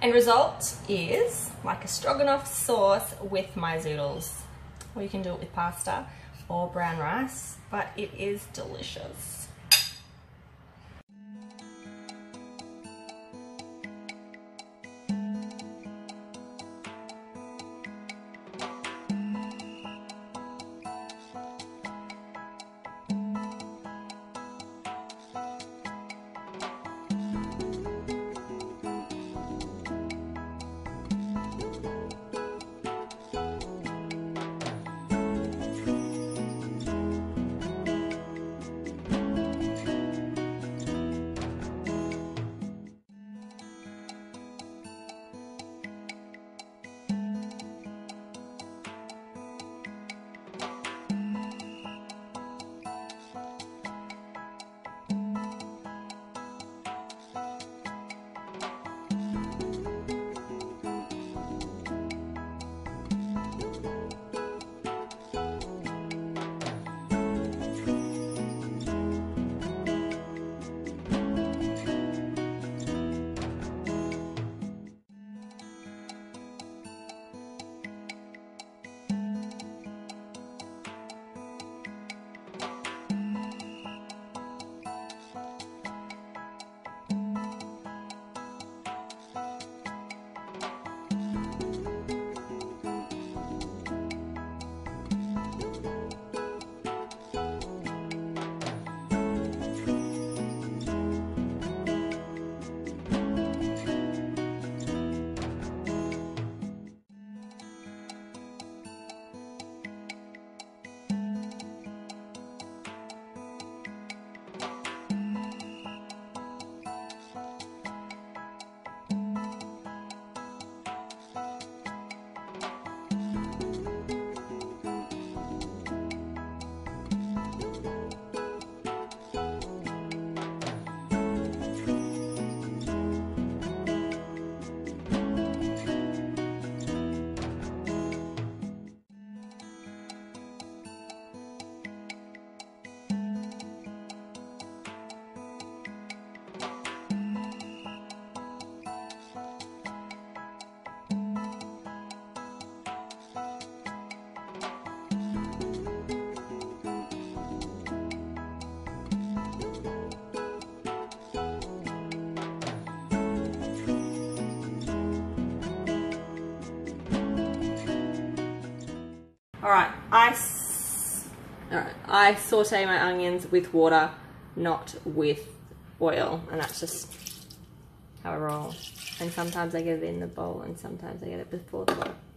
End result is like a stroganoff sauce with my zoodles. Or you can do it with pasta or brown rice, but it is delicious. Alright, I saute my onions with water, not with oil, and that's just how I roll. And sometimes I get it in the bowl and sometimes I get it before the bowl.